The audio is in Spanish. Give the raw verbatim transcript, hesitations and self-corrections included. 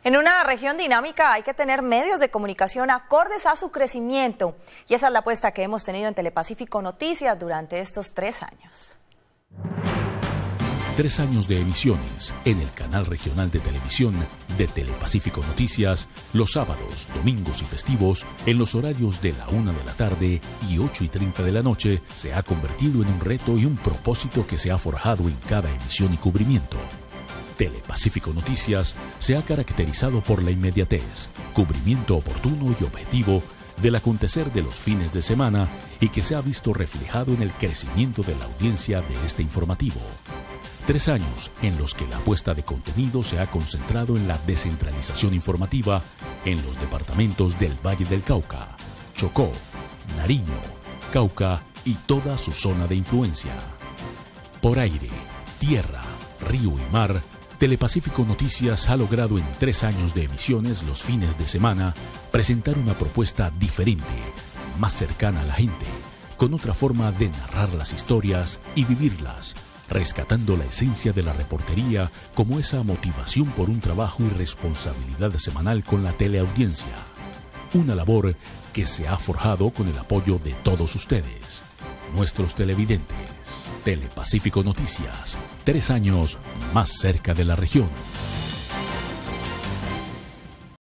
En una región dinámica hay que tener medios de comunicación acordes a su crecimiento. Y esa es la apuesta que hemos tenido en Telepacífico Noticias durante estos tres años. Tres años de emisiones en el canal regional de televisión de Telepacífico Noticias, los sábados, domingos y festivos, en los horarios de la una de la tarde y ocho y treinta de la noche, se ha convertido en un reto y un propósito que se ha forjado en cada emisión y cubrimiento. Telepacífico Noticias se ha caracterizado por la inmediatez, cubrimiento oportuno y objetivo del acontecer de los fines de semana y que se ha visto reflejado en el crecimiento de la audiencia de este informativo. Tres años en los que la apuesta de contenido se ha concentrado en la descentralización informativa en los departamentos del Valle del Cauca, Chocó, Nariño, Cauca y toda su zona de influencia. Por aire, tierra, río y mar, Telepacífico Noticias ha logrado en tres años de emisiones los fines de semana presentar una propuesta diferente, más cercana a la gente, con otra forma de narrar las historias y vivirlas, rescatando la esencia de la reportería como esa motivación por un trabajo y responsabilidad semanal con la teleaudiencia. Una labor que se ha forjado con el apoyo de todos ustedes, nuestros televidentes. Telepacífico Noticias, tres años más cerca de la región.